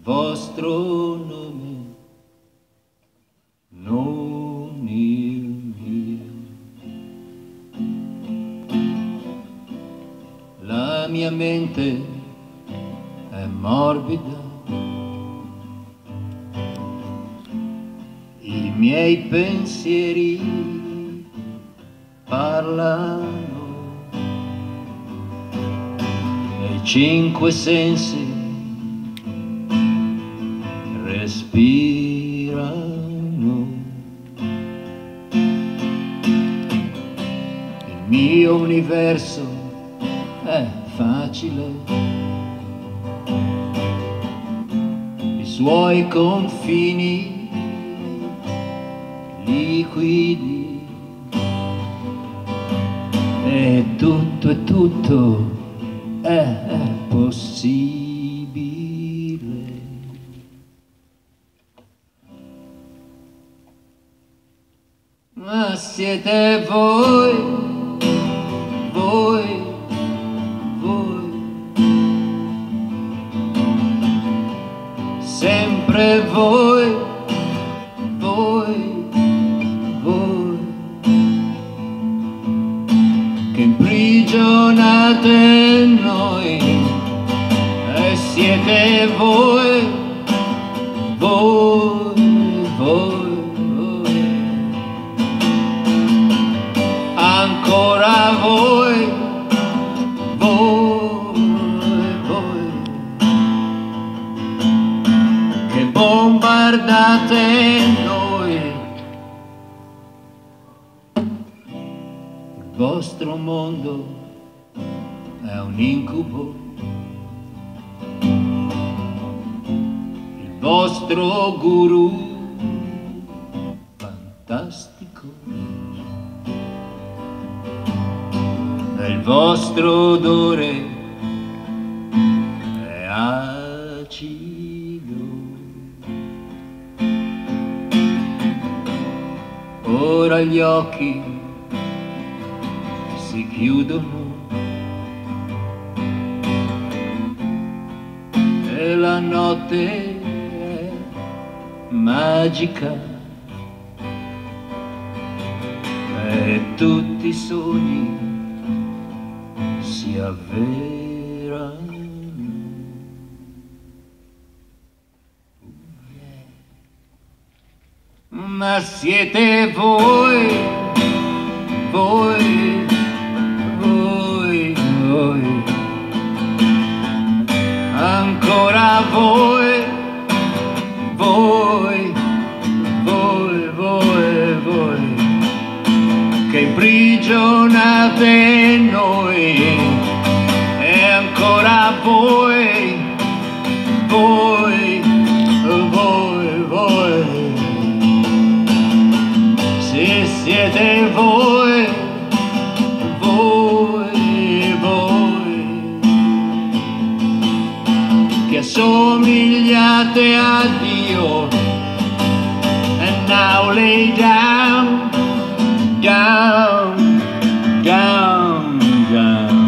vostro nome, non il mio. La mia mente è morbida, i miei pensieri parlano, e i cinque sensi respirano. Il mio universo è facile, i suoi confini liquidi, e tutto è possibile. Ma siete voi, sempre voi, che imprigionate noi, e siete voi, ancora voi, che bombardate noi. Il vostro mondo è un incubo, il vostro guru fantastico, e il vostro odore è acido. Ora gli occhi si chiudono e la notte è magica, e tutti i sogni si avverano. Ma siete voi, ancora voi, che imprigionate noi, e ancora voi, se siete voi, che assomigliate a Dio. And now lay down, down, down, down.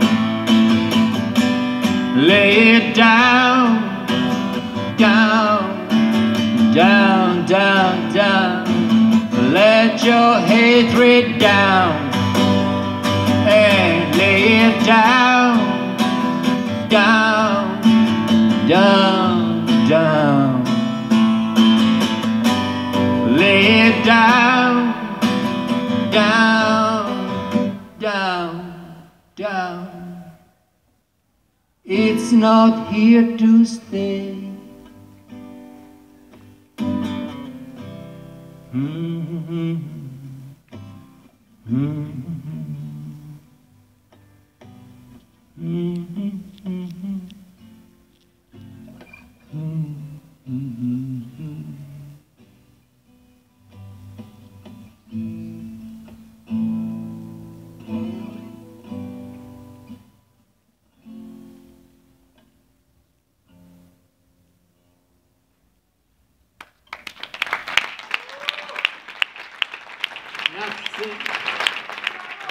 Lay it down, down, down, down, down. Let your hatred down, and lay it down, down, down, down. Lay it down, down, down, down. It's not here to stay. Grazie.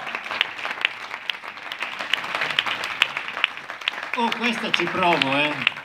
Oh, questa ci provo,